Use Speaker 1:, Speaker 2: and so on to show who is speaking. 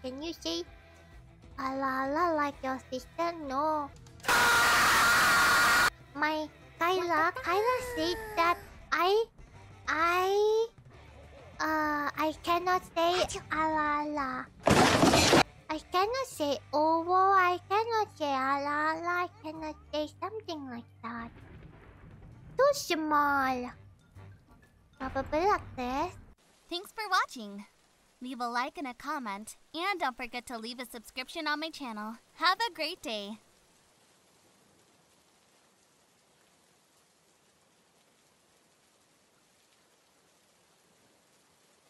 Speaker 1: Can you say Ara-ara like your sister? No. My Kaela said that I cannot say Ara-ara. I cannot say ovo. I cannot say Ara-ara. I cannot say something like that. Too small. Probably like this.
Speaker 2: Thanks for watching. Leave a like and a comment, and don't forget to leave a subscription on my channel. Have a great day.